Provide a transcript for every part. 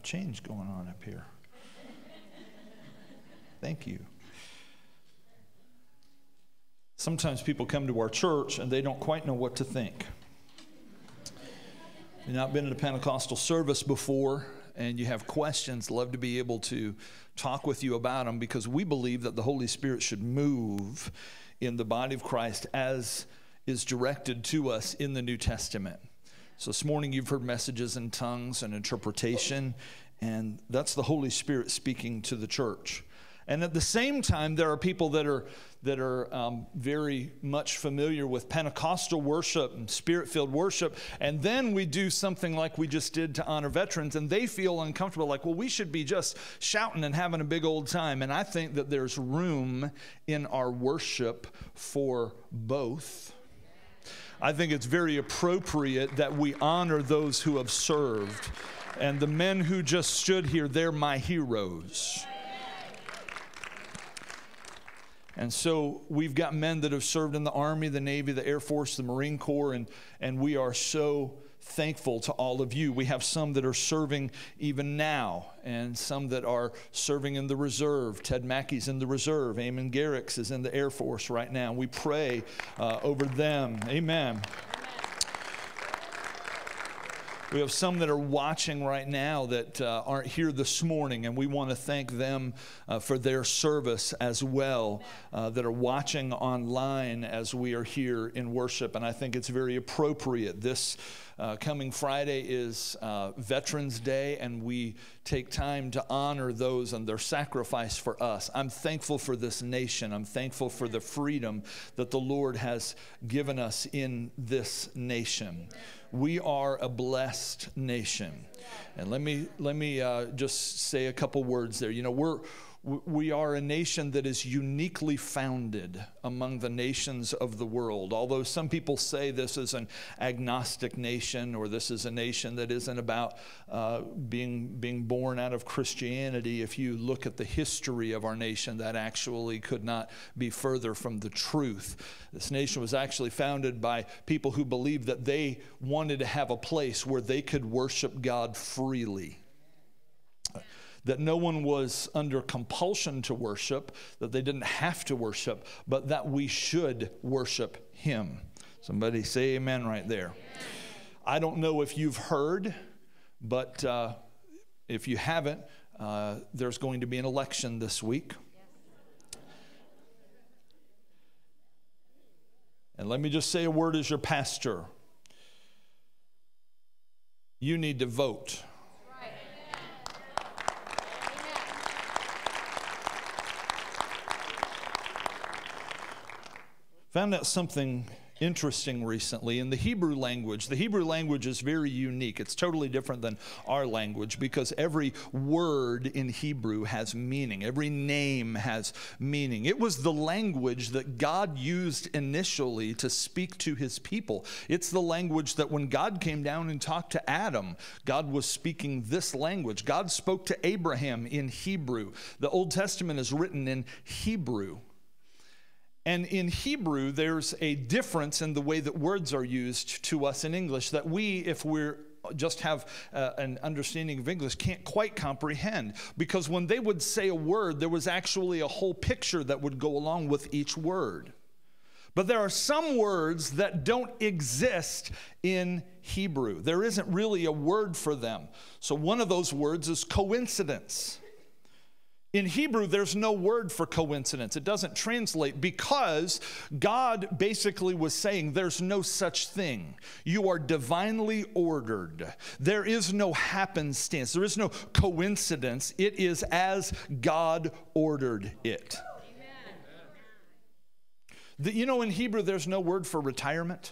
change going on up here. Thank you. Sometimes people come to our church and they don't quite know what to think. You've not been in a Pentecostal service before and you have questions, love to be able to talk with you about them, because we believe that the Holy Spirit should move in the body of Christ as is directed to us in the New Testament. So this morning you've heard messages in tongues and interpretation, and that's the Holy Spirit speaking to the church. And at the same time, there are people that are very much familiar with Pentecostal worship and Spirit-filled worship, and then we do something like we just did to honor veterans, and they feel uncomfortable, like, well, we should be just shouting and having a big old time. And I think that there's room in our worship for both. I think it's very appropriate that we honor those who have served. And the men who just stood here, they're my heroes. And so we've got men that have served in the Army, the Navy, the Air Force, the Marine Corps, and we are so thankful to all of you. We have some that are serving even now, and some that are serving in the reserve. Ted Mackey's in the reserve. Eamon Garrix is in the Air Force right now. We pray over them. Amen. We have some that are watching right now that aren't here this morning, and we want to thank them for their service as well, that are watching online as we are here in worship. And I think it's very appropriate. This coming Friday is Veterans Day, and we take time to honor those and their sacrifice for us. I'm thankful for this nation. I'm thankful for the freedom that the Lord has given us in this nation. We are a blessed nation. And let me just say a couple words there. You know, we are a nation that is uniquely founded among the nations of the world. Although some people say this is an agnostic nation, or this is a nation that isn't about being born out of Christianity, if you look at the history of our nation, that actually could not be further from the truth. This nation was actually founded by people who believed that they wanted to have a place where they could worship God freely. That no one was under compulsion to worship, that they didn't have to worship, but that we should worship Him. Somebody say amen right there. I don't know if you've heard, but if you haven't, there's going to be an election this week. And let me just say a word as your pastor. You need to vote. Found out something interesting recently in the Hebrew language. The Hebrew language is very unique. It's totally different than our language, because every word in Hebrew has meaning. Every name has meaning. It was the language that God used initially to speak to His people. It's the language that when God came down and talked to Adam, God was speaking this language. God spoke to Abraham in Hebrew. The Old Testament is written in Hebrew. And in Hebrew, there's a difference in the way that words are used to us in English that we, if we're just have an understanding of English, can't quite comprehend. Because when they would say a word, there was actually a whole picture that would go along with each word. But there are some words that don't exist in Hebrew. There isn't really a word for them. So one of those words is coincidence. In Hebrew, there's no word for coincidence. It doesn't translate, because God basically was saying there's no such thing. You are divinely ordered. There is no happenstance. There is no coincidence. It is as God ordered it. You know, in Hebrew, there's no word for retirement.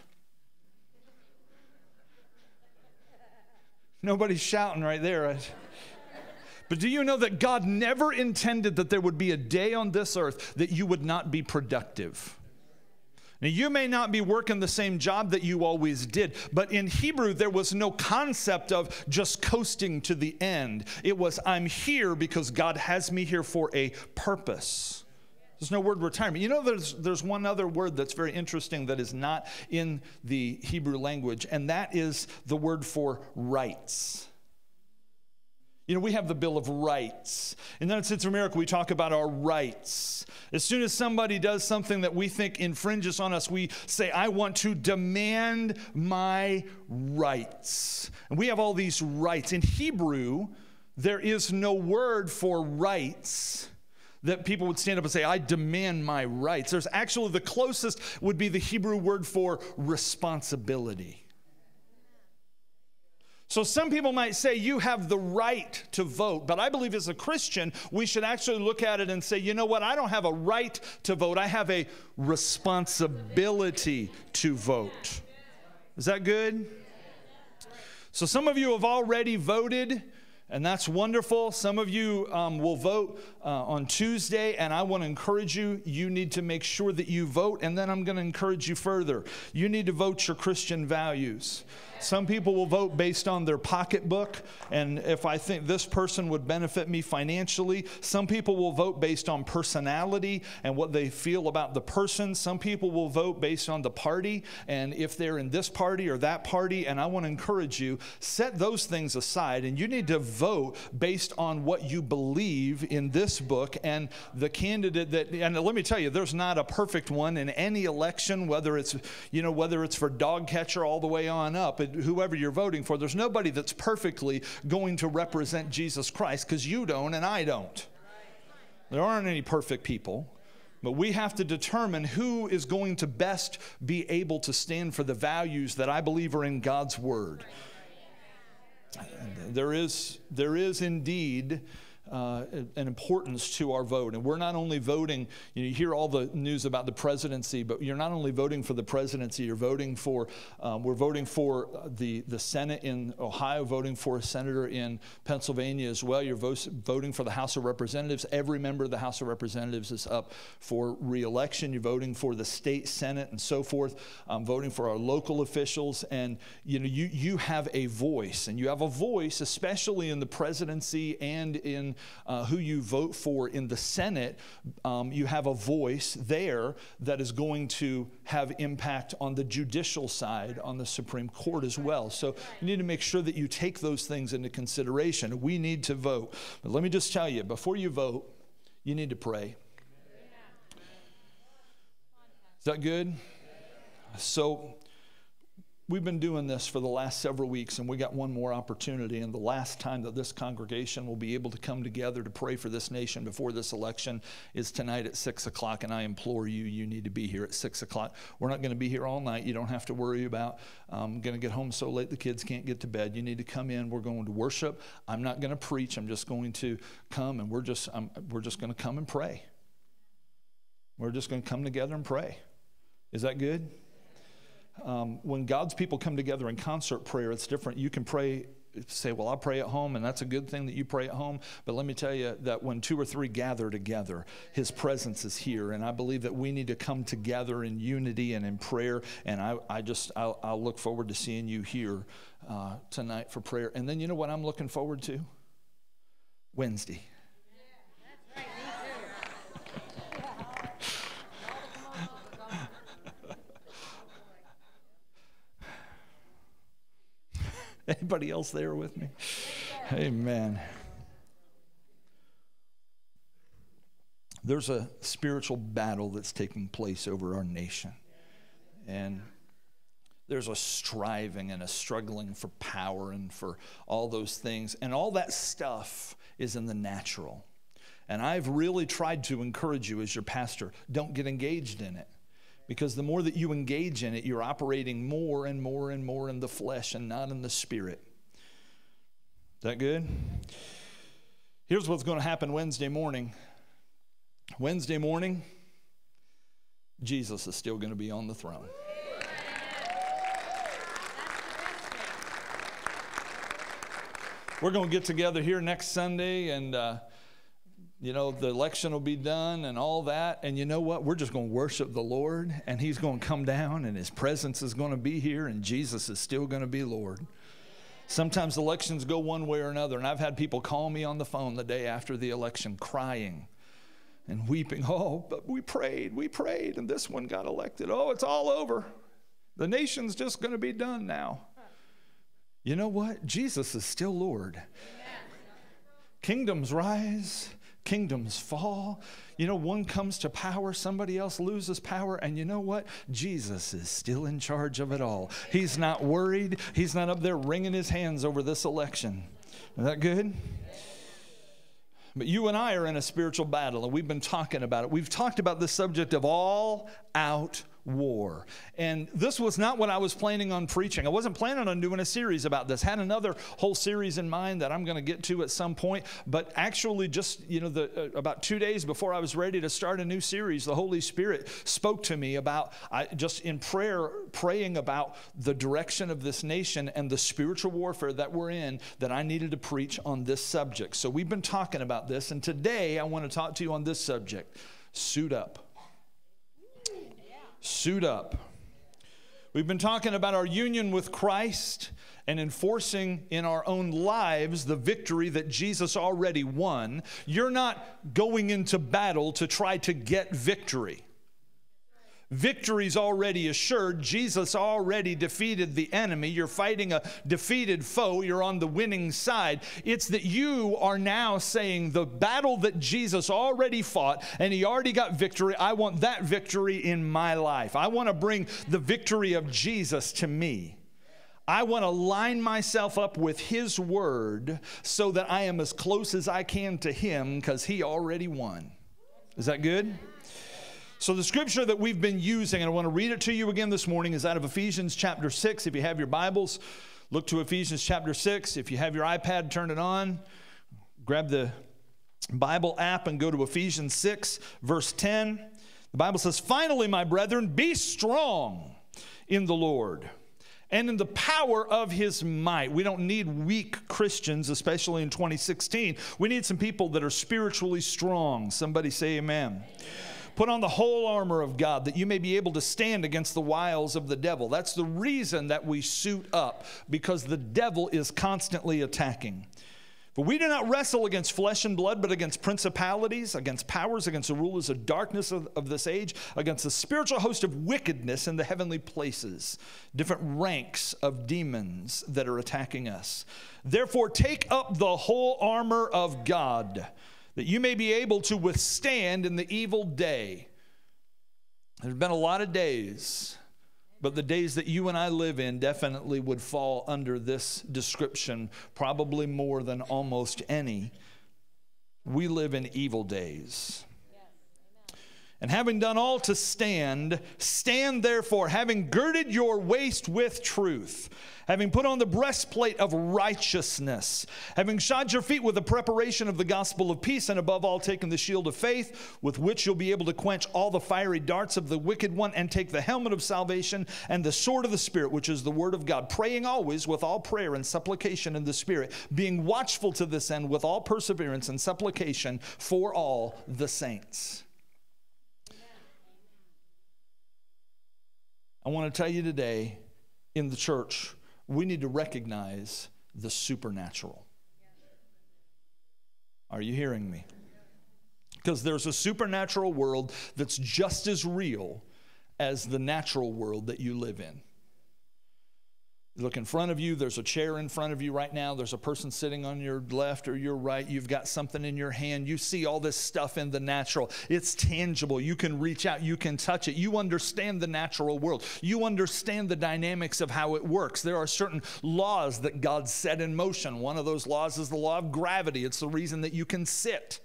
Nobody's shouting right there. But do you know that God never intended that there would be a day on this earth that you would not be productive? Now, you may not be working the same job that you always did, but in Hebrew, there was no concept of just coasting to the end. It was, I'm here because God has me here for a purpose. There's no word retirement. You know, there's one other word that's very interesting that is not in the Hebrew language, and that is the word for rights. You know, we have the Bill of Rights. In the United States of America, we talk about our rights. As soon as somebody does something that we think infringes on us, we say, I want to demand my rights. And we have all these rights. In Hebrew, there is no word for rights that people would stand up and say, I demand my rights. There's actually, the closest would be the Hebrew word for responsibility. So some people might say you have the right to vote, but I believe as a Christian, we should actually look at it and say, you know what, I don't have a right to vote. I have a responsibility to vote. Is that good? So some of you have already voted, and that's wonderful. Some of you will vote on Tuesday, and I want to encourage you. You need to make sure that you vote, and then I'm going to encourage you further. You need to vote your Christian values. Some people will vote based on their pocketbook, and if I think this person would benefit me financially. Some people will vote based on personality and what they feel about the person. Some people will vote based on the party, and if they're in this party or that party, and I want to encourage you, set those things aside, and you need to vote based on what you believe in this book and the candidate that, and let me tell you, there's not a perfect one in any election, whether it's for dog catcher all the way on up. Whoever you're voting for, there's nobody that's perfectly going to represent Jesus Christ, because you don't and I don't. There aren't any perfect people, but we have to determine who is going to best be able to stand for the values that I believe are in God's Word. There is indeed an importance to our vote. And we're not only voting, you hear all the news about the presidency, but you're not only voting for the presidency, you're voting for, we're voting for the Senate in Ohio, voting for a senator in Pennsylvania as well. You're voting for the House of Representatives. Every member of the House of Representatives is up for re-election. You're voting for the state Senate and so forth. Voting for our local officials. And you have a voice, and you have a voice, especially in the presidency and in who you vote for in the Senate. You have a voice there that is going to have impact on the judicial side, on the Supreme Court as well. So you need to make sure that you take those things into consideration. We need to vote. But let me just tell you, before you vote, you need to pray. Is that good? So we've been doing this for the last several weeks, and we got one more opportunity, and the last time that this congregation will be able to come together to pray for this nation before this election is tonight at 6 o'clock, and I implore you, you need to be here at 6 o'clock. We're not going to be here all night. You don't have to worry about going to get home so late the kids can't get to bed. You need to come in. We're going to worship. I'm not going to preach. I'm just going to come, and we're just going to come and pray. We're just going to come together and pray. Is that good? When God's people come together in concert prayer, it's different. You can pray, say, well, I'll pray at home, and that's a good thing that you pray at home. But let me tell you that when 2 or 3 gather together, His presence is here. And I believe that we need to come together in unity and in prayer. And I'll look forward to seeing you here tonight for prayer. And then you know what I'm looking forward to? Wednesday. Anybody else there with me? Amen. There's a spiritual battle that's taking place over our nation. And there's a striving and a struggling for power and for all those things. And all that stuff is in the natural. And I've really tried to encourage you as your pastor, don't get engaged in it. Because the more that you engage in it, you're operating more and more and more in the flesh and not in the spirit. Is that good? Here's what's going to happen Wednesday morning. Wednesday morning, Jesus is still going to be on the throne. We're going to get together here next Sunday, and the election will be done and all that. And you know what? We're just going to worship the Lord, and He's going to come down, and His presence is going to be here, and Jesus is still going to be Lord. Sometimes elections go one way or another, and I've had people call me on the phone the day after the election crying and weeping. Oh, but we prayed, and this one got elected. Oh, it's all over. The nation's just going to be done now. You know what? Jesus is still Lord. Kingdoms rise, kingdoms fall. You know, one comes to power, somebody else loses power, and you know what? Jesus is still in charge of it all. He's not worried. He's not up there wringing his hands over this election. Is that good? But you and I are in a spiritual battle, and we've been talking about it. We've talked about the subject of all-out war. And this was not what I was planning on preaching. I wasn't planning on doing a series about this. Had another whole series in mind that I'm going to get to at some point. But actually just, about 2 days before I was ready to start a new series, the Holy Spirit spoke to me about, just in prayer, praying about the direction of this nation and the spiritual warfare that we're in, that I needed to preach on this subject. So we've been talking about this, and today I want to talk to you on this subject. Suit up. Suit up. We've been talking about our union with Christ and enforcing in our own lives the victory that Jesus already won. You're not going into battle to try to get victory. Victory's already assured. Jesus already defeated the enemy. You're fighting a defeated foe. You're on the winning side. It's that you are now saying the battle that Jesus already fought and he already got victory, I want that victory in my life. I want to bring the victory of Jesus to me. I want to line myself up with his word so that I am as close as I can to him because he already won. Is that good? So the scripture that we've been using, and I want to read it to you again this morning, is out of Ephesians chapter 6. If you have your Bibles, look to Ephesians chapter 6. If you have your iPad, turn it on. Grab the Bible app and go to Ephesians 6, verse 10. The Bible says, "Finally, my brethren, be strong in the Lord and in the power of his might." We don't need weak Christians, especially in 2016. We need some people that are spiritually strong. Somebody say amen. "Put on the whole armor of God, that you may be able to stand against the wiles of the devil." That's the reason that we suit up, because the devil is constantly attacking. "For we do not wrestle against flesh and blood, but against principalities, against powers, against the rulers of darkness of this age, against the spiritual host of wickedness in the heavenly places," different ranks of demons that are attacking us. "Therefore take up the whole armor of God, that you may be able to withstand in the evil day." There's been a lot of days, but the days that you and I live in definitely would fall under this description, probably more than almost any. We live in evil days. "And having done all to stand, stand therefore, having girded your waist with truth, having put on the breastplate of righteousness, having shod your feet with the preparation of the gospel of peace, and above all taking the shield of faith, with which you'll be able to quench all the fiery darts of the wicked one, and take the helmet of salvation and the sword of the Spirit, which is the word of God, praying always with all prayer and supplication in the Spirit, being watchful to this end with all perseverance and supplication for all the saints." I want to tell you today, in the church, we need to recognize the supernatural. Are you hearing me? Because there's a supernatural world that's just as real as the natural world that you live in. You look in front of you, there's a chair in front of you right now. There's a person sitting on your left or your right. You've got something in your hand. You see all this stuff in the natural. It's tangible. You can reach out. You can touch it. You understand the natural world. You understand the dynamics of how it works. There are certain laws that God set in motion. One of those laws is the law of gravity. It's the reason that you can sit.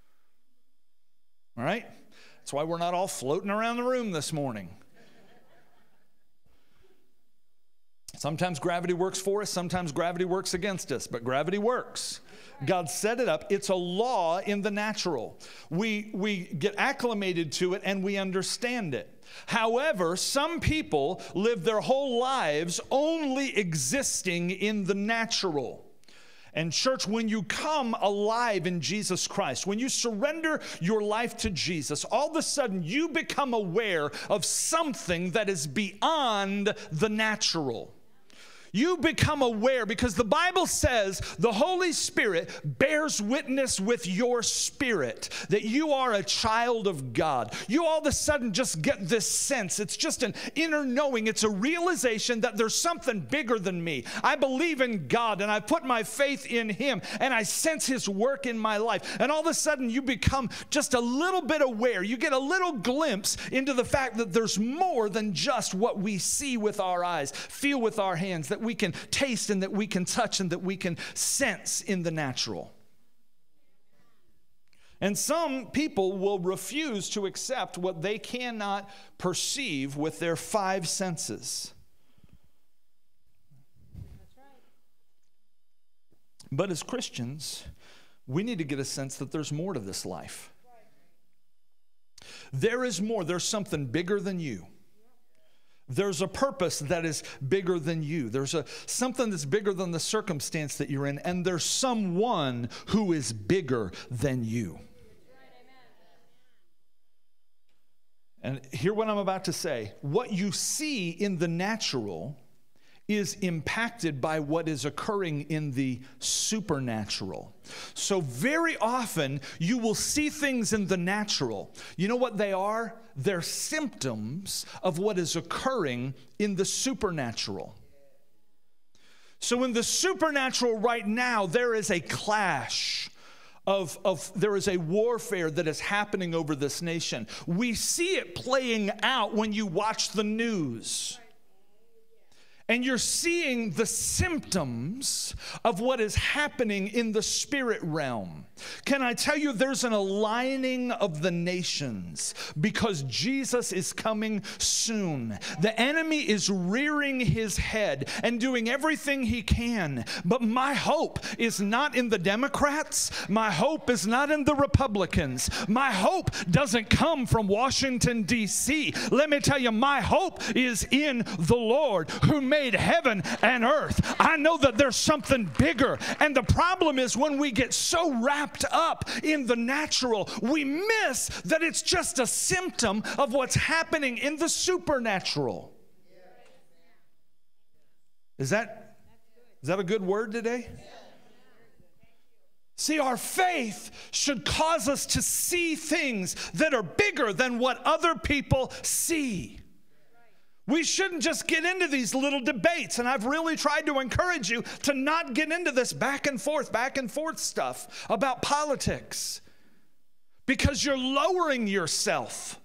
All right? That's why we're not all floating around the room this morning. Sometimes gravity works for us, sometimes gravity works against us, but gravity works. God set it up. It's a law in the natural. We get acclimated to it and we understand it. However, some people live their whole lives only existing in the natural. And church, when you come alive in Jesus Christ, when you surrender your life to Jesus, all of a sudden you become aware of something that is beyond the natural. You become aware, because the Bible says the Holy Spirit bears witness with your spirit that you are a child of God. You all of a sudden just get this sense. It's just an inner knowing. It's a realization that there's something bigger than me. I believe in God, and I put my faith in Him, and I sense His work in my life. And all of a sudden you become just a little bit aware. You get a little glimpse into the fact that there's more than just what we see with our eyes, feel with our hands, that we can taste and that we can touch and that we can sense in the natural. And some people will refuse to accept what they cannot perceive with their five senses. That's right. But as Christians, we need to get a sense that there's more to this life. There is more. There's something bigger than you. There's a purpose that is bigger than you. There's something that's bigger than the circumstance that you're in. And there's someone who is bigger than you. And hear what I'm about to say. What you see in the natural is impacted by what is occurring in the supernatural. So very often you will see things in the natural. You know what they are? They're symptoms of what is occurring in the supernatural. So in the supernatural right now, there is a clash. There is a warfare that is happening over this nation. We see it playing out when you watch the news. And you're seeing the symptoms of what is happening in the spirit realm. Can I tell you, there's an aligning of the nations because Jesus is coming soon. The enemy is rearing his head and doing everything he can. But my hope is not in the Democrats. My hope is not in the Republicans. My hope doesn't come from Washington, D.C. Let me tell you, my hope is in the Lord who made heaven and earth. I know that there's something bigger. And the problem is when we get so wrapped up in the natural, we miss that it's just a symptom of what's happening in the supernatural. Is that a good word today? See, our faith should cause us to see things that are bigger than what other people see. We shouldn't just get into these little debates, and I've really tried to encourage you to not get into this back and forth stuff about politics, because you're lowering yourself.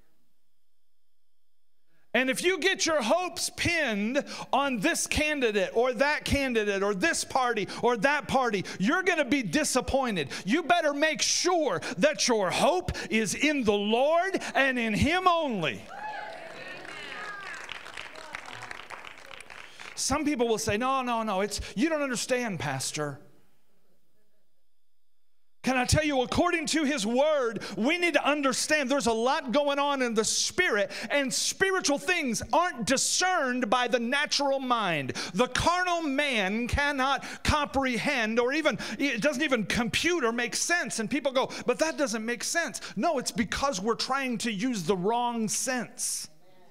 And if you get your hopes pinned on this candidate or that candidate or this party or that party, you're going to be disappointed. You better make sure that your hope is in the Lord and in Him only. Some people will say, no, you don't understand, Pastor. Can I tell you, according to His Word, we need to understand there's a lot going on in the Spirit, and spiritual things aren't discerned by the natural mind. The carnal man cannot comprehend, or even, it doesn't even compute or make sense. And people go, but that doesn't make sense. No, it's because we're trying to use the wrong sense.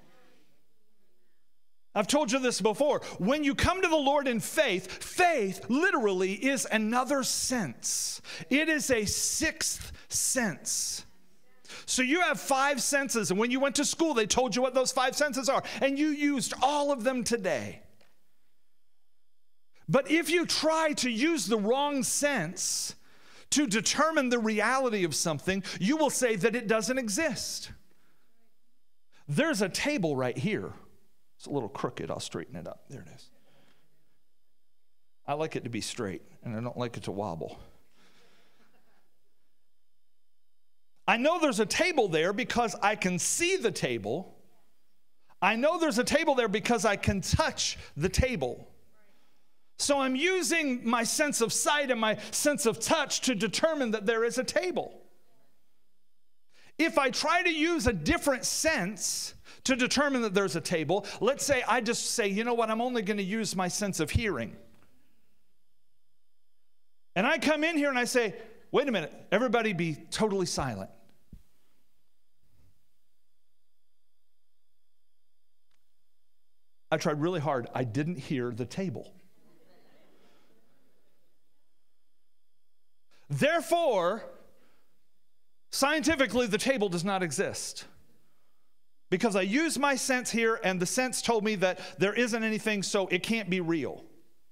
I've told you this before. When you come to the Lord in faith, faith literally is another sense. It is a sixth sense. So you have five senses, and when you went to school, they told you what those five senses are, and you used all of them today. But if you try to use the wrong sense to determine the reality of something, you will say that it doesn't exist. There's a table right here. It's a little crooked. I'll straighten it up. There it is. I like it to be straight, and I don't like it to wobble. I know there's a table there because I can see the table. I know there's a table there because I can touch the table. So I'm using my sense of sight and my sense of touch to determine that there is a table. If I try to use a different sense to determine that there's a table, let's say I just say, you know what, I'm only going to use my sense of hearing. And I come in here and I say, wait a minute, everybody be totally silent. I tried really hard. I didn't hear the table. Therefore, scientifically, the table does not exist. Because I used my sense here, and the sense told me that there isn't anything, so it can't be real.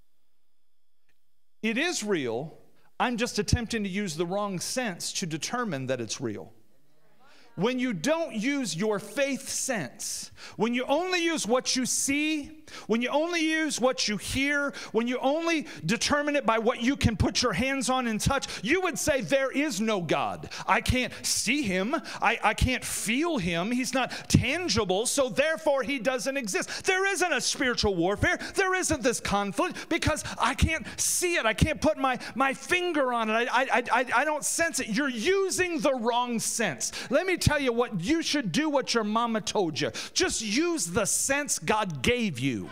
It is real. I'm just attempting to use the wrong sense to determine that it's real. When you don't use your faith sense, when you only use what you see, when you only use what you hear, when you only determine it by what you can put your hands on and touch, you would say there is no God. I can't see him. I can't feel him. He's not tangible, so therefore he doesn't exist. There isn't a spiritual warfare. There isn't this conflict because I can't see it. I can't put my finger on it. I don't sense it. You're using the wrong sense. Let me tell you what you should do, what your mama told you. Just use the sense God gave you.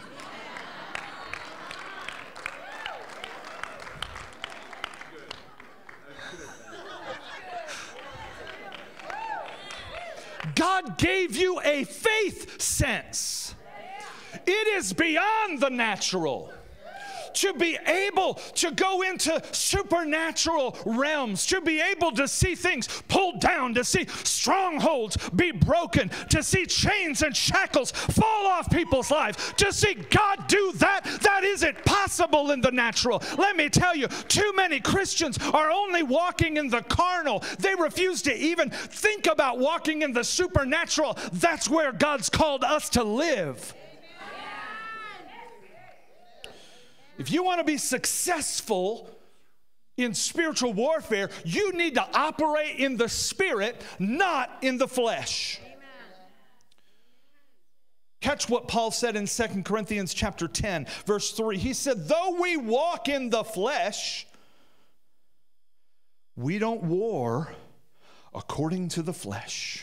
God gave you a faith sense. It is beyond the natural. To be able to go into supernatural realms, to be able to see things pulled down, to see strongholds be broken, to see chains and shackles fall off people's lives, to see God do that isn't possible in the natural. Let me tell you, too many Christians are only walking in the carnal. They refuse to even think about walking in the supernatural. That's where God's called us to live. If you want to be successful in spiritual warfare, you need to operate in the Spirit, not in the flesh. Amen. Catch what Paul said in 2 Corinthians chapter 10, verse 3. He said, though we walk in the flesh, we don't war according to the flesh.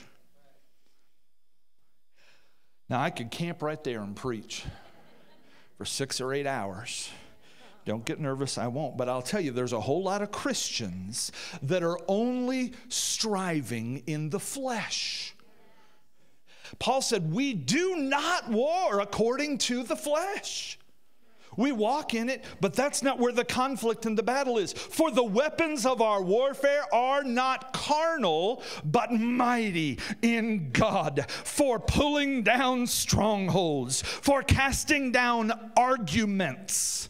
Now, I could camp right there and preach for 6 or 8 hours. Don't get nervous, I won't. But I'll tell you, there's a whole lot of Christians that are only striving in the flesh. Paul said, we do not war according to the flesh. We walk in it, but that's not where the conflict and the battle is. For the weapons of our warfare are not carnal, but mighty in God, for pulling down strongholds, for casting down arguments.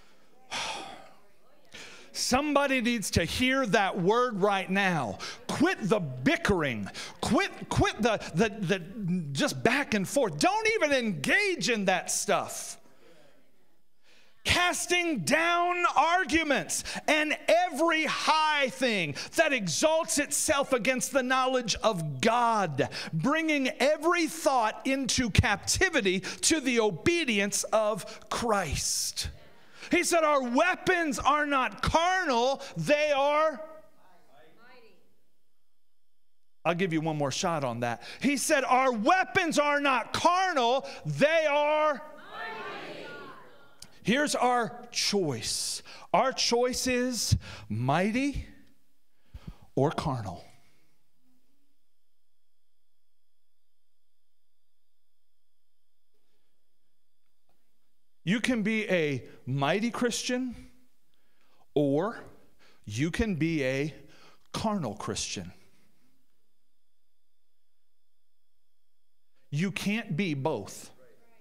Somebody needs to hear that word right now. Quit the bickering. Quit the just back and forth. Don't even engage in that stuff. Casting down arguments and every high thing that exalts itself against the knowledge of God, bringing every thought into captivity to the obedience of Christ. He said our weapons are not carnal, they are mighty. I'll give you one more shot on that. He said our weapons are not carnal, they are mighty. Here's our choice. Our choice is mighty or carnal. You can be a mighty Christian, or you can be a carnal Christian. You can't be both.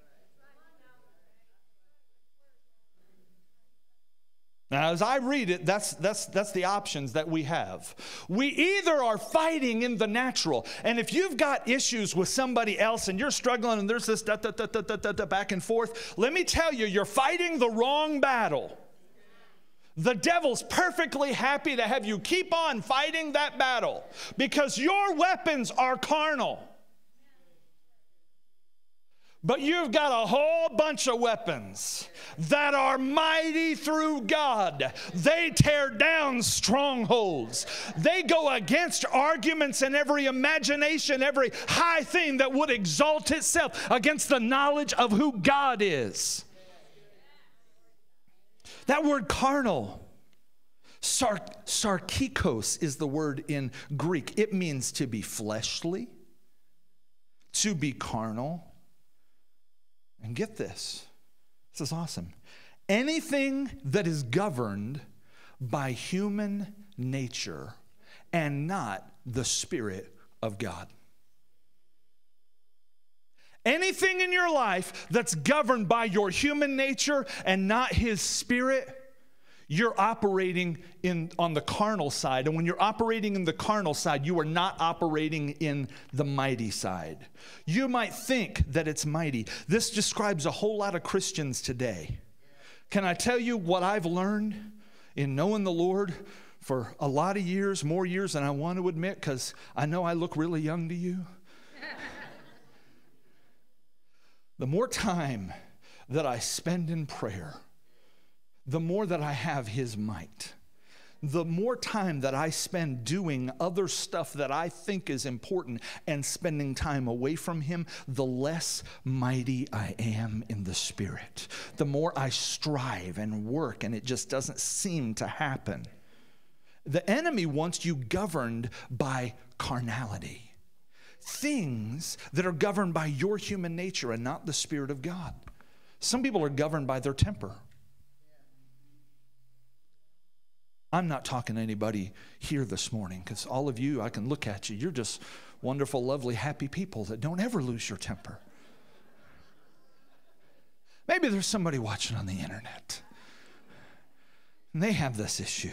Now, as I read it, that's the options that we have. We either are fighting in the natural, and if you've got issues with somebody else and you're struggling and there's this back and forth, let me tell you, you're fighting the wrong battle. The devil's perfectly happy to have you keep on fighting that battle because your weapons are carnal. But you've got a whole bunch of weapons that are mighty through God. They tear down strongholds. They go against arguments and every imagination, every high thing that would exalt itself against the knowledge of who God is. That word carnal, sarkikos is the word in Greek. It means to be fleshly, to be carnal. And get this. This is awesome. Anything that is governed by human nature and not the Spirit of God. Anything in your life that's governed by your human nature and not His Spirit, you're operating on the carnal side. And when you're operating in the carnal side, you are not operating in the mighty side. You might think that it's mighty. This describes a whole lot of Christians today. Can I tell you what I've learned in knowing the Lord for a lot of years, more years than I want to admit, because I know I look really young to you? The more time that I spend in prayer, the more that I have His might. The more time that I spend doing other stuff that I think is important and spending time away from Him, the less mighty I am in the Spirit. The more I strive and work, and it just doesn't seem to happen. The enemy wants you governed by carnality. Things that are governed by your human nature and not the Spirit of God. Some people are governed by their temper. I'm not talking to anybody here this morning, because all of you, I can look at you. You're just wonderful, lovely, happy people that don't ever lose your temper. Maybe there's somebody watching on the internet, and they have this issue.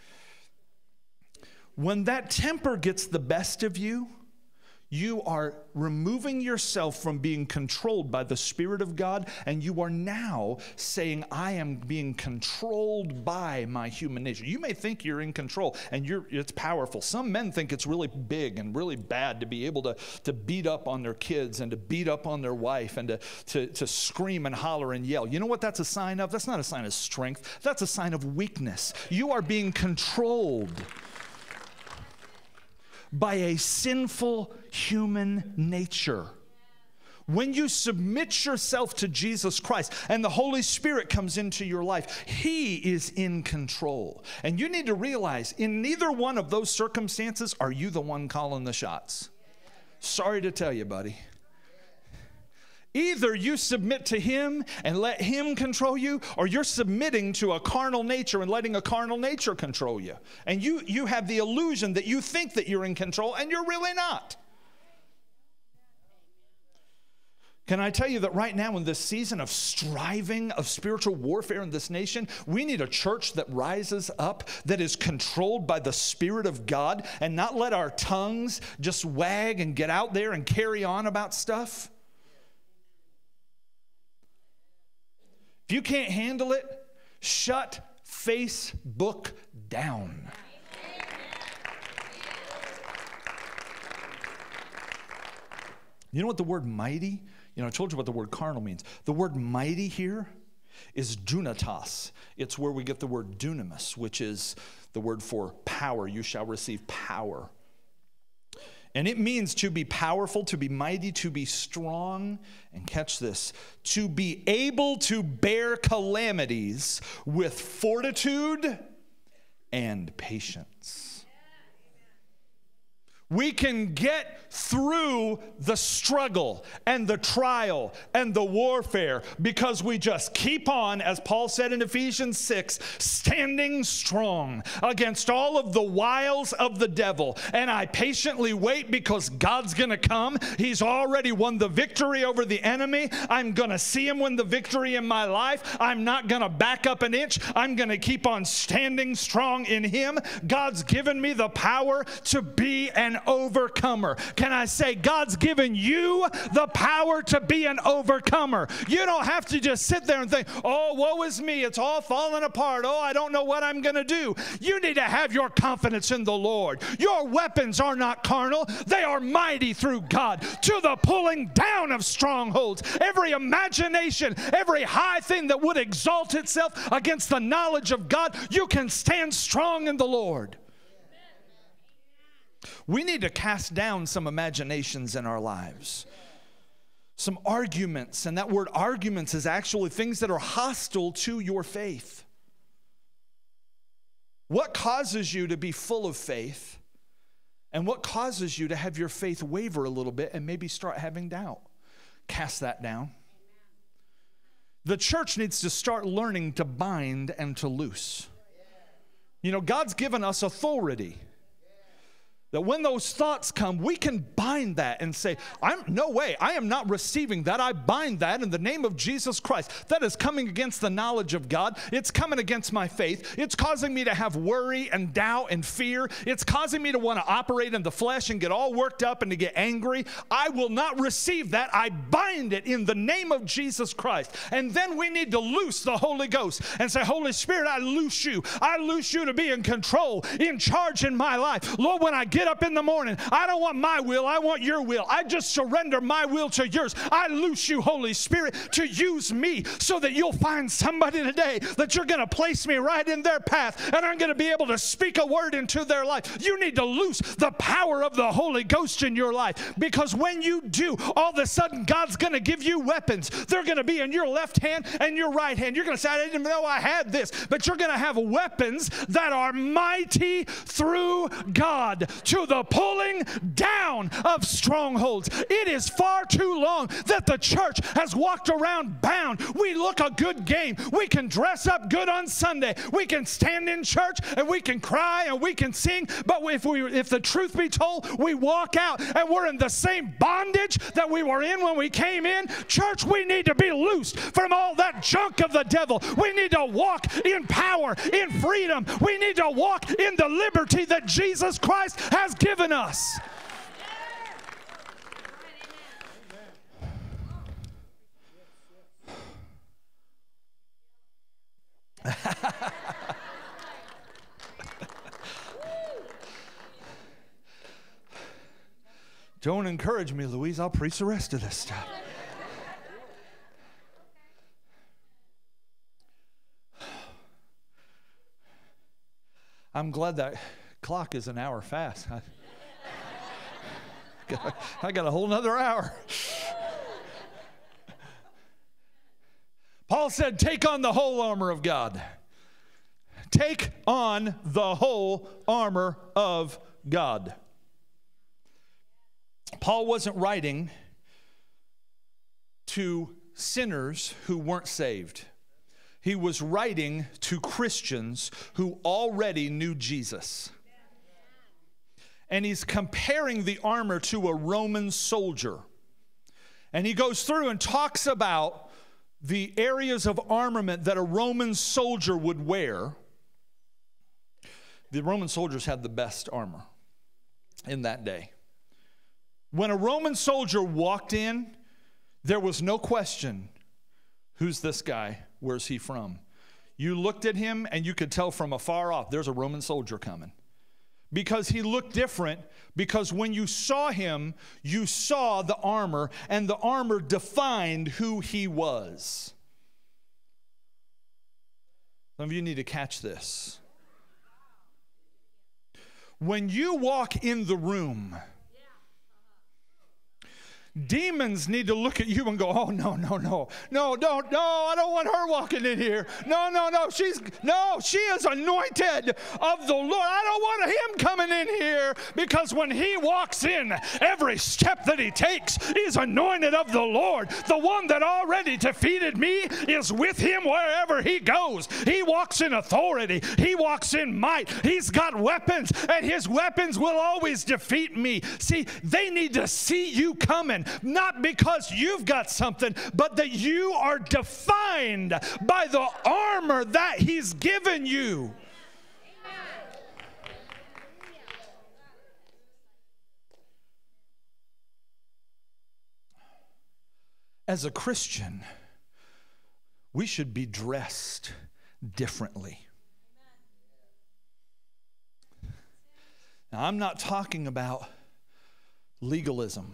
When that temper gets the best of you, you are removing yourself from being controlled by the Spirit of God, and you are now saying, I am being controlled by my human nature. You may think you're in control, and it's powerful. Some men think it's really big and really bad to be able to beat up on their kids and to beat up on their wife and to scream and holler and yell. You know what that's a sign of? That's not a sign of strength. That's a sign of weakness. You are being controlled by a sinful human nature. When you submit yourself to Jesus Christ and the Holy Spirit comes into your life, He is in control. And you need to realize, in neither one of those circumstances are you the one calling the shots. Sorry to tell you, buddy. Either you submit to Him and let Him control you, or you're submitting to a carnal nature and letting a carnal nature control you. And you have the illusion that you think that you're in control, and you're really not. Can I tell you that right now in this season of striving, of spiritual warfare in this nation, we need a church that rises up, that is controlled by the Spirit of God, and not let our tongues just wag and get out there and carry on about stuff? If you can't handle it, shut Facebook down. You know what the word mighty? I told you what the word carnal means. The word mighty here is dunatos. It's where we get the word dunamis, which is the word for power. You shall receive power. And it means to be powerful, to be mighty, to be strong, and catch this, to be able to bear calamities with fortitude and patience. We can get through the struggle and the trial and the warfare because we just keep on, as Paul said in Ephesians 6, standing strong against all of the wiles of the devil. And I patiently wait because God's going to come. He's already won the victory over the enemy. I'm going to see Him win the victory in my life. I'm not going to back up an inch. I'm going to keep on standing strong in Him. God's given me the power to be an overcomer. Can I say, God's given you the power to be an overcomer. You don't have to just sit there and think, oh, woe is me, it's all falling apart. Oh, I don't know what I'm going to do. You need to have your confidence in the Lord. Your weapons are not carnal. They are mighty through God to the pulling down of strongholds. Every imagination, every high thing that would exalt itself against the knowledge of God, you can stand strong in the Lord. We need to cast down some imaginations in our lives, some arguments, and that word arguments is actually things that are hostile to your faith. What causes you to be full of faith, and what causes you to have your faith waver a little bit and maybe start having doubt? Cast that down. The church needs to start learning to bind and to loose. You know, God's given us authority. That when those thoughts come, we can bind that and say, no way, I am not receiving that. I bind that in the name of Jesus Christ. That is coming against the knowledge of God. It's coming against my faith. It's causing me to have worry and doubt and fear. It's causing me to want to operate in the flesh and get all worked up and to get angry. I will not receive that. I bind it in the name of Jesus Christ. And then we need to loose the Holy Ghost and say, Holy Spirit, I loose you. I loose you to be in control, in charge in my life. Lord, when I get up in the morning, I don't want my will, I want your will. I just surrender my will to yours. I loose you, Holy Spirit, to use me so that you'll find somebody today that you're going to place me right in their path and I'm going to be able to speak a word into their life. You need to loose the power of the Holy Ghost in your life, because when you do, all of a sudden God's going to give you weapons. They're going to be in your left hand and your right hand. You're going to say, I didn't even know I had this, but you're going to have weapons that are mighty through God to the pulling down of strongholds. It is far too long that the church has walked around bound. We look a good game. We can dress up good on Sunday. We can stand in church and we can cry and we can sing. But if the truth be told, we walk out and we're in the same bondage that we were in when we came in. Church, we need to be loosed from all that junk of the devil. We need to walk in power, in freedom. We need to walk in the liberty that Jesus Christ has given us. Don't encourage me, Louise. I'll preach the rest of this stuff. I'm glad that clock is an hour fast. I got a whole nother hour. Paul said, take on the whole armor of God. Take on the whole armor of God. Paul wasn't writing to sinners who weren't saved. He was writing to Christians who already knew Jesus. And he's comparing the armor to a Roman soldier. And he goes through and talks about the areas of armament that a Roman soldier would wear. The Roman soldiers had the best armor in that day. When a Roman soldier walked in, there was no question, who's this guy? Where's he from? You looked at him and you could tell from afar off, there's a Roman soldier coming. Because he looked different, because when you saw him, you saw the armor, and the armor defined who he was. Some of you need to catch this. When you walk in the room, demons need to look at you and go, oh, no, I don't want her walking in here. No, she is anointed of the Lord. I don't want him coming in here, because when he walks in, every step that he takes is anointed of the Lord. The one that already defeated me is with him wherever he goes. He walks in authority. He walks in might. He's got weapons, and his weapons will always defeat me. See, they need to see you coming. Not because you've got something, but that you are defined by the armor that he's given you. As a Christian, we should be dressed differently. Now, I'm not talking about legalism.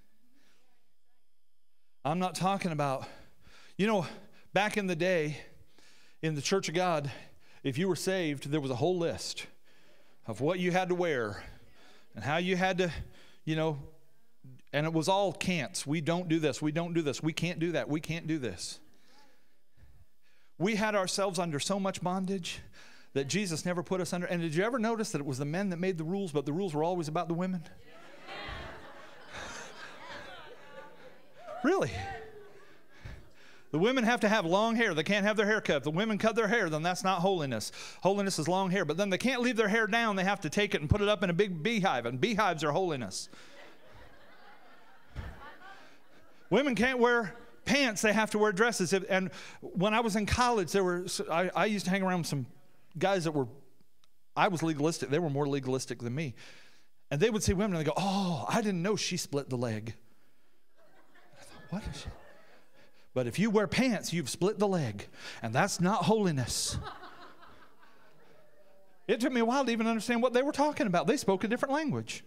I'm not talking about, back in the day, in the Church of God, if you were saved, there was a whole list of what you had to wear and how you had to, and it was all can'ts. We don't do this. We don't do this. We can't do that. We can't do this. We had ourselves under so much bondage that Jesus never put us under. And did you ever notice that it was the men that made the rules, but the rules were always about the women? Really? The women have to have long hair. They can't have their hair cut. If the women cut their hair, then that's not holiness. Holiness is long hair. But then they can't leave their hair down. They have to take it and put it up in a big beehive. And beehives are holiness. Women can't wear pants. They have to wear dresses. And when I was in college, I used to hang around with some guys that I was legalistic. They were more legalistic than me. And they would see women and they go, oh, I didn't know she split the leg. I thought, what is she? But if you wear pants, you've split the leg. And that's not holiness. It took me a while to even understand what they were talking about. They spoke a different language.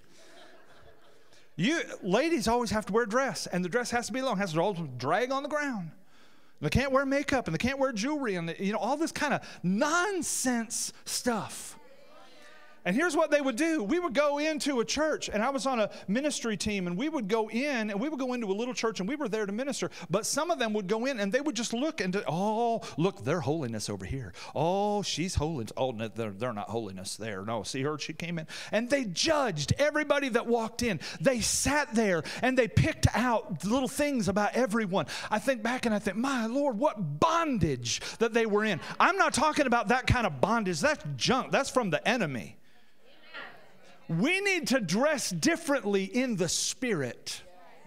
Ladies always have to wear a dress. And the dress has to be long. It has to always drag on the ground. They can't wear makeup. And they can't wear jewelry. And all this kind of nonsense stuff. And here's what they would do. We would go into a church, and I was on a ministry team, and we would go into a little church, and we were there to minister. But some of them would go in, and they would just look and, oh, look, their holiness over here. Oh, she's holy. Oh, no, they're not holiness there. No, see her? She came in. And they judged everybody that walked in. They sat there, and they picked out little things about everyone. I think back, and I think, my Lord, what bondage that they were in. I'm not talking about that kind of bondage. That's junk. That's from the enemy. We need to dress differently in the Spirit.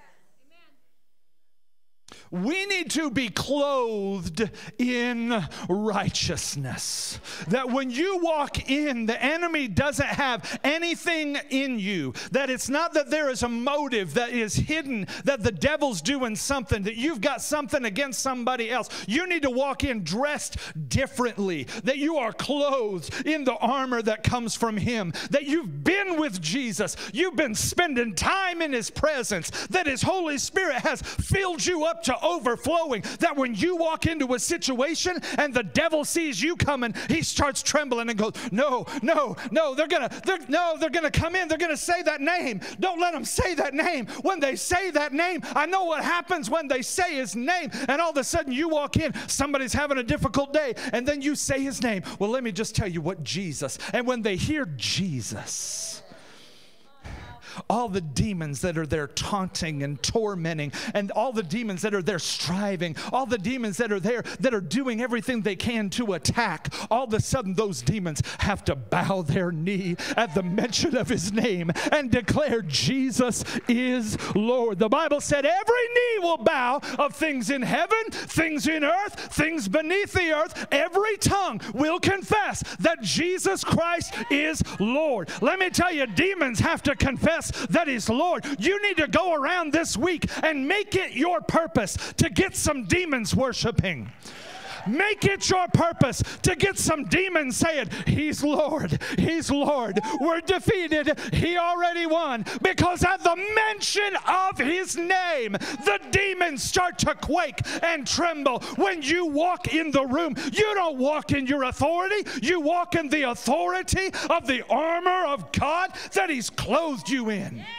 We need to be clothed in righteousness. That when you walk in, the enemy doesn't have anything in you. That it's not that there is a motive that is hidden, that the devil's doing something, that you've got something against somebody else. You need to walk in dressed differently. That you are clothed in the armor that comes from Him. That you've been with Jesus. You've been spending time in His presence. That His Holy Spirit has filled you up to overflowing, that when you walk into a situation and the devil sees you coming, he starts trembling and goes, no, they're gonna come in, they're gonna say that name. Don't let them say that name. When they say that name, I know what happens when they say His name, and all of a sudden you walk in, somebody's having a difficult day, and then you say His name. Well, let me just tell you what Jesus, and when they hear Jesus, all the demons that are there taunting and tormenting, and all the demons that are there striving, all the demons that are there that are doing everything they can to attack, all of a sudden those demons have to bow their knee at the mention of His name and declare Jesus is Lord. The Bible said every knee will bow, of things in heaven, things in earth, things beneath the earth. Every tongue will confess that Jesus Christ is Lord. Let me tell you, demons have to confess that He's Lord. You need to go around this week and make it your purpose to get some demons worshiping. Make it your purpose to get some demons saying, He's Lord, He's Lord. We're defeated. He already won. Because at the mention of His name, the demons start to quake and tremble. When you walk in the room, you don't walk in your authority. You walk in the authority of the armor of God that He's clothed you in. Yeah.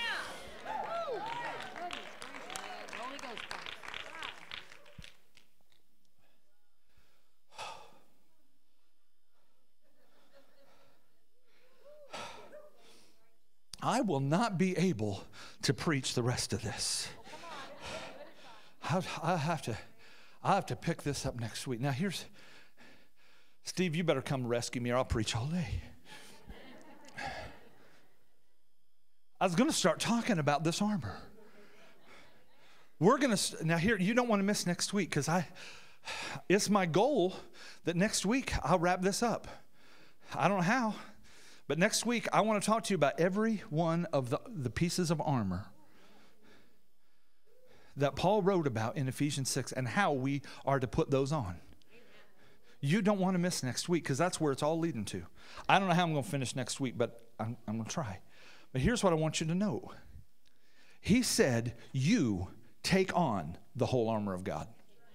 I will not be able to preach the rest of this. I have to pick this up next week. Now here's, Steve, you better come rescue me or I'll preach all day. I was going to start talking about this armor. We're going to, now here, you don't want to miss next week because it's my goal that next week I'll wrap this up. I don't know how. But next week, I want to talk to you about every one of the pieces of armor that Paul wrote about in Ephesians 6 and how we are to put those on. You don't want to miss next week because that's where it's all leading to. I don't know how I'm going to finish next week, but I'm going to try. But here's what I want you to know. He said, you take on the whole armor of God.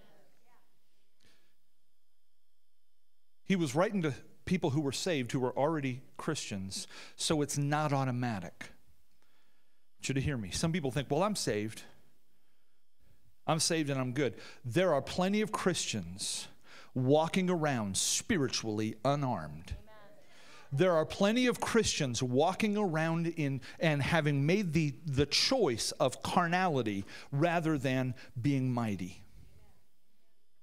He was writing to people who were saved, who were already Christians, so it's not automatic. I want you to hear me. Some people think, well, I'm saved and I'm good. There are plenty of Christians walking around spiritually unarmed. There are plenty of Christians walking around and having made the choice of carnality rather than being mighty.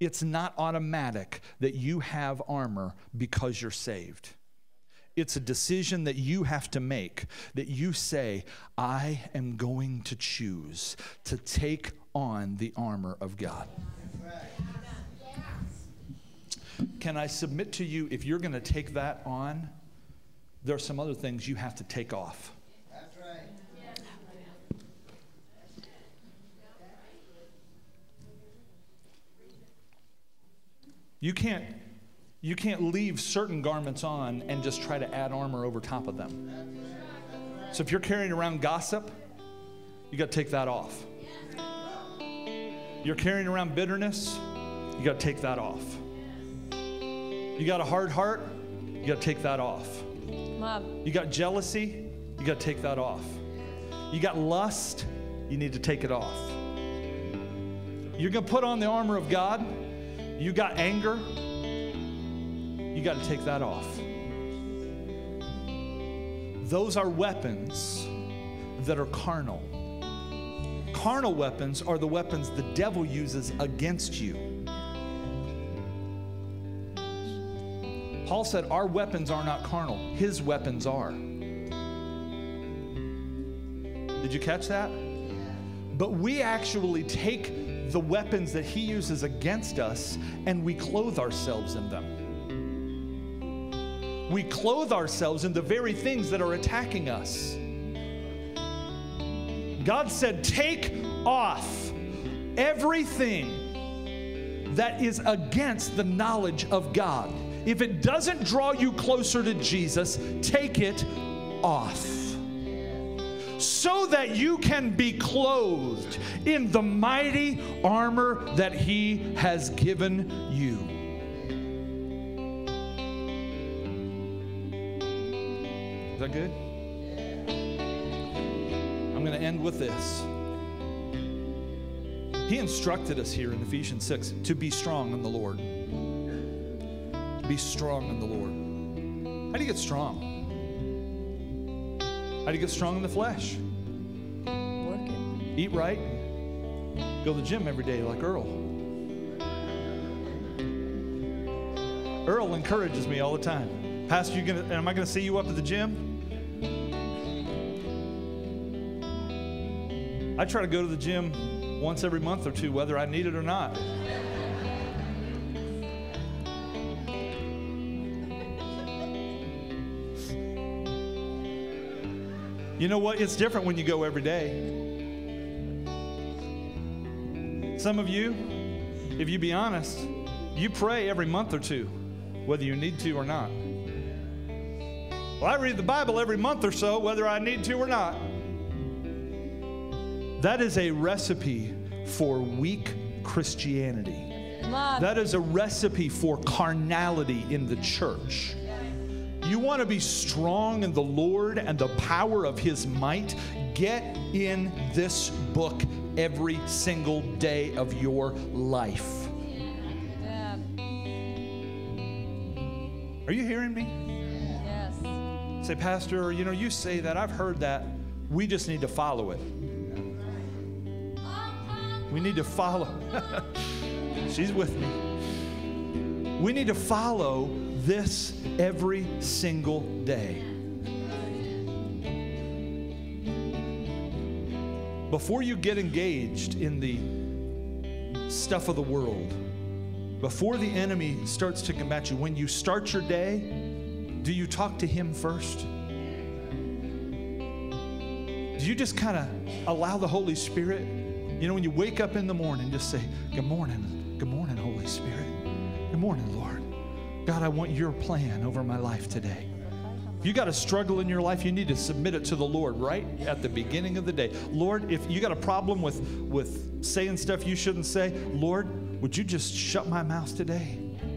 it's not automatic that you have armor because you're saved. It's a decision that you have to make, that you say, I am going to choose to take on the armor of God. Can I submit to you, if you're going to take that on, there are some other things you have to take off. That's right. You can't leave certain garments on and just try to add armor over top of them. So if you're carrying around gossip, you got to take that off. You're carrying around bitterness, you got to take that off. You got a hard heart, you got to take that off. You got jealousy, you got to take that off. You got lust, you need to take it off. You're going to put on the armor of God. You got anger, you got to take that off. Those are weapons that are carnal. Carnal weapons are the weapons the devil uses against you. Paul said our weapons are not carnal. His weapons are. Did you catch that? But we actually take the weapons that he uses against us and we clothe ourselves in them. We clothe ourselves in the very things that are attacking us. God said, take off everything that is against the knowledge of God. If it doesn't draw you closer to Jesus, take it off, so that you can be clothed in the mighty armor that he has given you. Is that good? I'm going to end with this. He instructed us here in Ephesians 6 to be strong in the Lord. Be strong in the Lord. How do you get strong? How do you get strong in the flesh? Working. Eat right. Go to the gym every day like Earl. Earl encourages me all the time. Pastor, am I going to see you up at the gym? I try to go to the gym once every month or two, whether I need it or not. You know what? It's different when you go every day. Some of you, if you be honest, you pray every month or two, whether you need to or not. Well, I read the Bible every month or so, whether I need to or not. That is a recipe for weak Christianity. That is a recipe for carnality in the church. You want to be strong in the Lord and the power of his might? Get in this book every single day of your life. Yeah. Are you hearing me? Yes. Say, Pastor, you say that. I've heard that. We just need to follow it. We need to follow. She's with me. We need to follow this every single day. Before you get engaged in the stuff of the world, before the enemy starts to combat you, when you start your day, do you talk to him first? Do you just kind of allow the Holy Spirit, when you wake up in the morning, just say, good morning, Holy Spirit. Good morning, Lord. God, I want your plan over my life today. If you got a struggle in your life, you need to submit it to the Lord right at the beginning of the day. Lord, if you got a problem with saying stuff you shouldn't say, Lord, would you just shut my mouth today?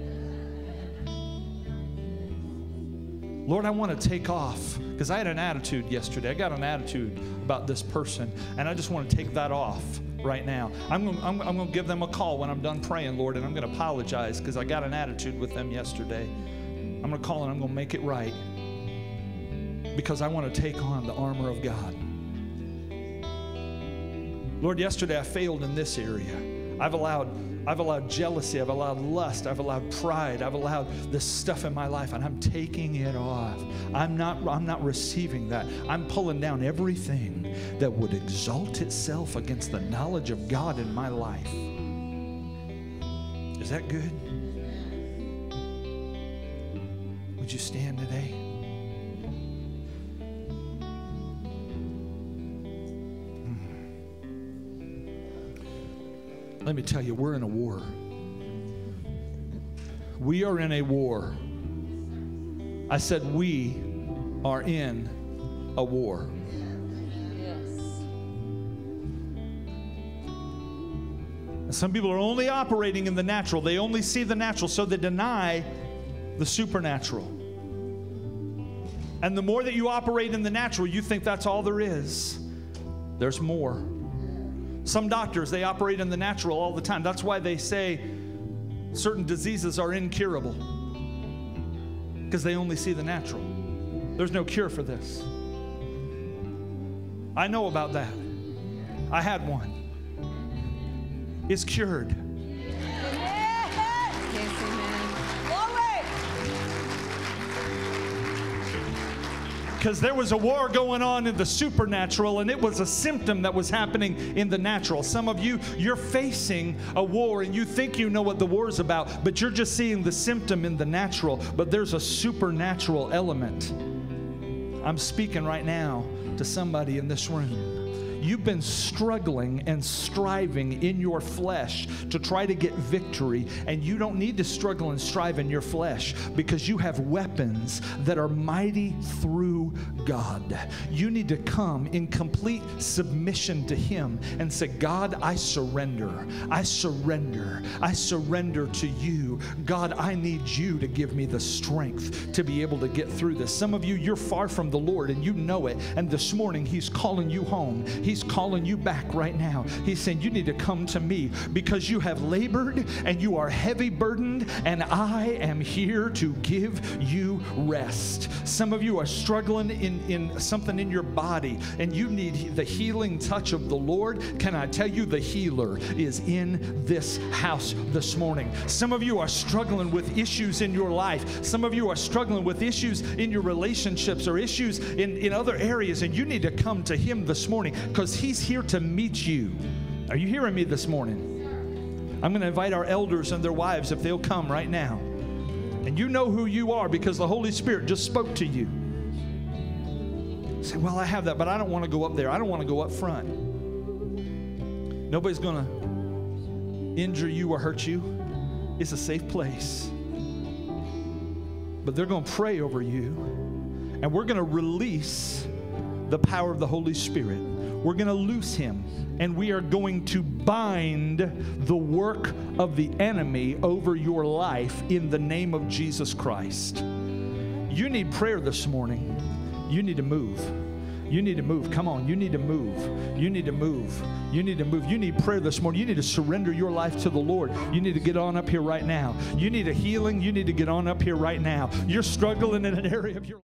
Lord, I want to take off, because I had an attitude yesterday. I got an attitude about this person, and I just want to take that off right now. I'm going to give them a call when I'm done praying, Lord, and I'm going to apologize because I got an attitude with them yesterday. I'm going to call and I'm going to make it right, because I want to take on the armor of God. Lord, yesterday I failed in this area. I've allowed I've allowed jealousy, I've allowed lust, I've allowed pride, I've allowed this stuff in my life, and I'm taking it off. I'm not receiving that. I'm pulling down everything that would exalt itself against the knowledge of God in my life. Is that good? Would you stand today? Let me tell you, we're in a war. We are in a war. I said we are in a war. Yes. And some people are only operating in the natural. They only see the natural, so they deny the supernatural. And the more that you operate in the natural, you think that's all there is. There's more. Some doctors, they operate in the natural all the time. That's why they say certain diseases are incurable, because they only see the natural. There's no cure for this. I know about that. I had one. It's cured. Because there was a war going on in the supernatural, and it was a symptom that was happening in the natural. Some of you, you're facing a war, and you think you know what the war is about, but you're just seeing the symptom in the natural. But there's a supernatural element. I'm speaking right now to somebody in this room. You've been struggling and striving in your flesh to try to get victory, and you don't need to struggle and strive in your flesh, because you have weapons that are mighty through God. You need to come in complete submission to Him and say, God, I surrender. I surrender. I surrender to you. God, I need you to give me the strength to be able to get through this. Some of you, you're far from the Lord, and you know it, and this morning He's calling you home. He's calling you back right now. He's saying, you need to come to me, because you have labored and you are heavy burdened, and I am here to give you rest. Some of you are struggling in something in your body, and you need the healing touch of the Lord. Can I tell you, the healer is in this house this morning. Some of you are struggling with issues in your life. Some of you are struggling with issues in your relationships or issues in other areas, and you need to come to Him this morning, because He's here to meet you. Are you hearing me this morning? I'm going to invite our elders and their wives, if they'll come right now. And you know who you are, because the Holy Spirit just spoke to you. Say, well, I have that, but I don't want to go up there. I don't want to go up front. Nobody's going to injure you or hurt you. It's a safe place. But they're going to pray over you, and we're going to release the power of the Holy Spirit. We're going to loose Him, and we are going to bind the work of the enemy over your life in the name of Jesus Christ. You need prayer this morning. You need to move. You need to move. Come on, you need to move. You need to move. You need to move. You need prayer this morning. You need to surrender your life to the Lord. You need to get on up here right now. You need a healing. You need to get on up here right now. You're struggling in an area of your